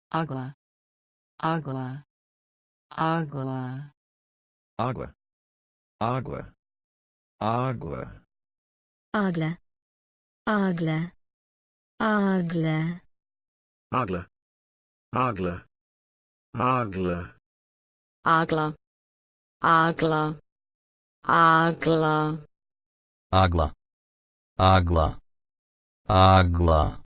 Agla. Agla. Agla. Agla. Agla. Agla. Agla. Agla. Agla. Agla. Agla. Agla. Agla. Agla. Agla. Agla. Agla. Agla.